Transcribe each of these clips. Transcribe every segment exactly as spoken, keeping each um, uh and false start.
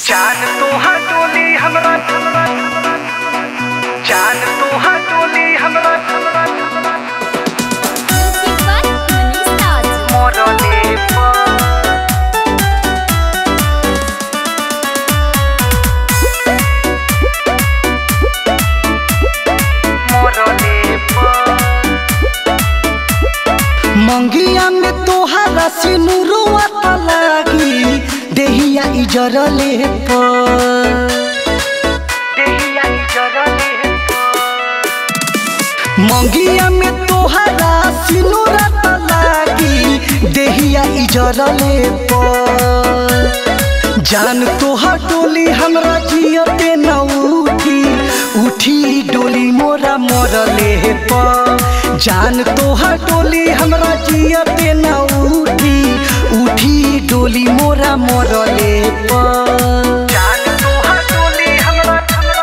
जान तोहा टोली हमरा जान तोहा टोली हमरा मोरले मंगिया में तोहरा सिनुरुआ लागी देहिया इजरले पर देहिया इजरले मंगिया में तोहरा सिनुरा लागी देहिया इजरले पर जान तोहर डोली हमरा जियते न उठी उठी डोली मोरा मोरले पर जान तोहर डोली हमरा जियते न उठी उठी डोली मोरा मोरले पर जान तोहा टोली हमरा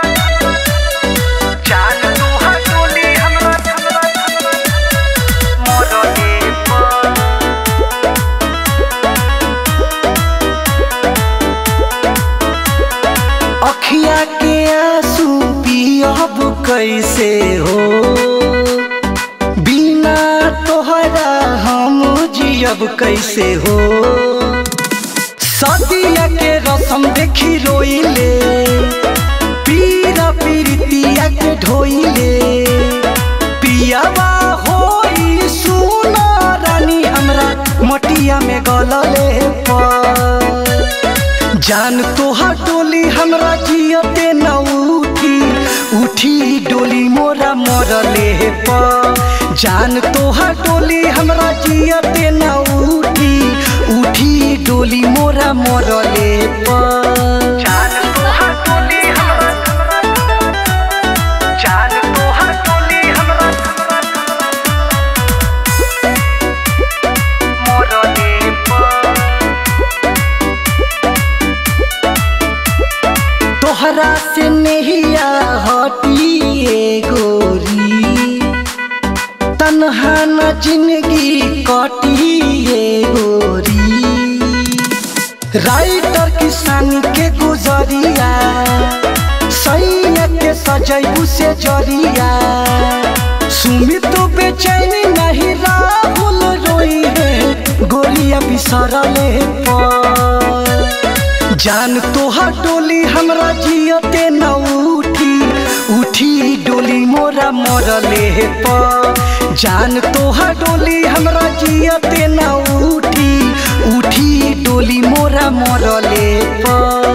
जान तोहा टोली हमरा मोरले अखिया के आंसू पियब कैसे हो बिना तोहरा हम जियब कैसे हो सदिया के रसम देखी रोइले पीरा पीरितिया के ढोइले पियावा होई सुना रानी हमरा मटिया में गलले पर जान तोहर डोली हमरा जियते न उठी उठी डोली मोरा मोरले पर जान तोहर डोली हमरा जियते न उठी उठी डोली मोरा मोरले पर जान तोहा टोली हमरा जान तोहा टोली हमरा मोरले तोहरा से नहिया हटिए गोरी तन्हा न जिंदगी कटिए गोरी राइटर किसानी के गुजरिया सैया के सजैबू से जरिया सुमित तो बेचैनी नहीं राहुल रोई है गोरिया बिसरले पर जान तोहर डोली हमरा जियते न उठी उठी डोली मोरा मोरले पर जान तोहर डोली हमरा जियते न उठी उठी डोली मोरा मोरले पर।